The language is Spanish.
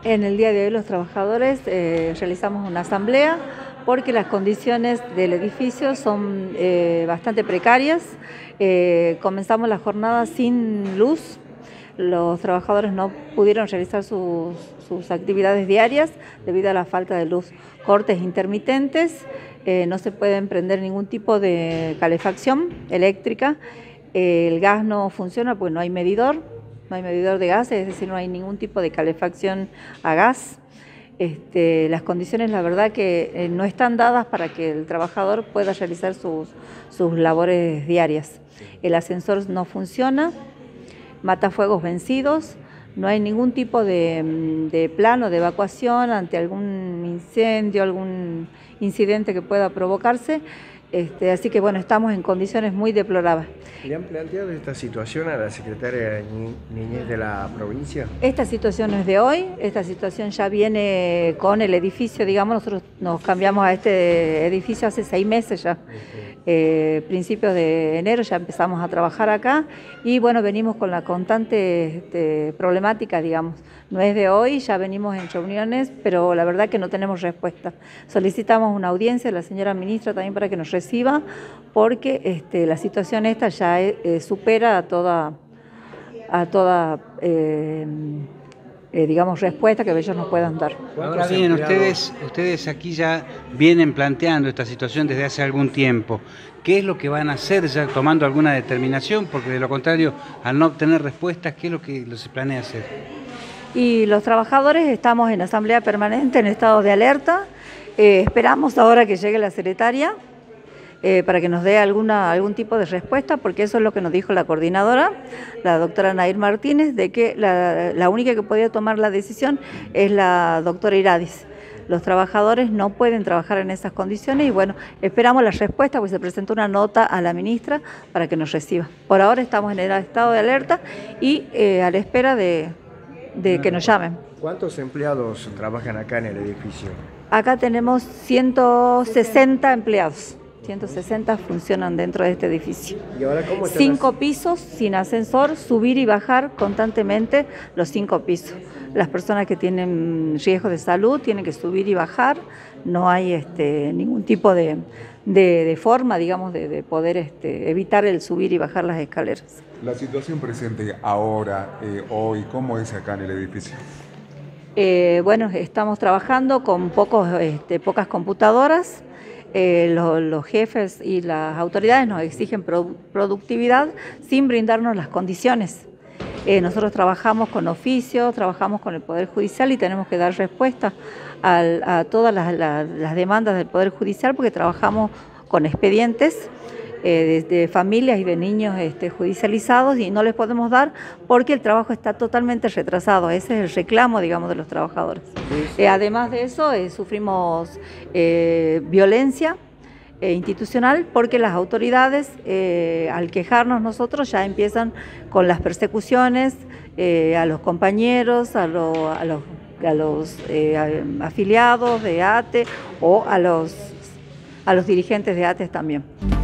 En el día de hoy los trabajadores realizamos una asamblea porque las condiciones del edificio son bastante precarias. Comenzamos la jornada sin luz. Los trabajadores no pudieron realizar sus actividades diarias debido a la falta de luz. Cortes intermitentes, no se pueden prender ningún tipo de calefacción eléctrica. El gas no funciona porque no hay medidor de gases, es decir, no hay ningún tipo de calefacción a gas. Las condiciones, la verdad, que no están dadas para que el trabajador pueda realizar sus labores diarias. El ascensor no funciona, matafuegos vencidos, no hay ningún tipo de plano de evacuación ante algún incendio, algún incidente que pueda provocarse. Así que bueno, estamos en condiciones muy deplorables. ¿Le han planteado esta situación a la secretaria de Niñez de la provincia? Esta situación no es de hoy, esta situación ya viene con el edificio, digamos, nosotros nos cambiamos a este edificio hace 6 meses ya. Principios de enero ya empezamos a trabajar acá y bueno, venimos con la constante problemática, digamos. No es de hoy, ya venimos en reuniones, pero la verdad que no tenemos respuesta. Solicitamos una audiencia de la señora ministra también para que nos reciba, porque la situación esta ya supera a toda digamos, respuesta que ellos nos puedan dar. Ahora bien, ustedes aquí ya vienen planteando esta situación desde hace algún tiempo. ¿Qué es lo que van a hacer ya tomando alguna determinación? Porque de lo contrario, al no obtener respuestas, ¿qué es lo que se planea hacer? Y los trabajadores estamos en asamblea permanente, en estado de alerta. Esperamos ahora que llegue la secretaria para que nos dé algún tipo de respuesta, porque eso es lo que nos dijo la coordinadora, la doctora Nair Martínez, de que la única que podía tomar la decisión es la doctora Iradis. Los trabajadores no pueden trabajar en esas condiciones y bueno, esperamos la respuesta, pues se presentó una nota a la ministra para que nos reciba. Por ahora estamos en el estado de alerta y a la espera de que nos llamen. ¿Cuántos empleados trabajan acá en el edificio? Acá tenemos 160 empleados. 160 funcionan dentro de este edificio. ¿Y ahora cómo están 5 pisos sin ascensor, subir y bajar constantemente los 5 pisos. Las personas que tienen riesgo de salud tienen que subir y bajar. No hay ningún tipo de forma, digamos, de poder evitar el subir y bajar las escaleras. La situación presente ahora, hoy, ¿cómo es acá en el edificio? Bueno, estamos trabajando con pocas computadoras. Los jefes y las autoridades nos exigen productividad sin brindarnos las condiciones. Nosotros trabajamos con oficio, trabajamos con el Poder Judicial y tenemos que dar respuesta a todas las demandas del Poder Judicial, porque trabajamos con expedientes de familias y de niños judicializados y no les podemos dar porque el trabajo está totalmente retrasado. Ese es el reclamo, digamos, de los trabajadores. Además de eso, sufrimos violencia institucional, porque las autoridades, al quejarnos nosotros, ya empiezan con las persecuciones a los compañeros, a los afiliados de ATE o a los dirigentes de ATE también.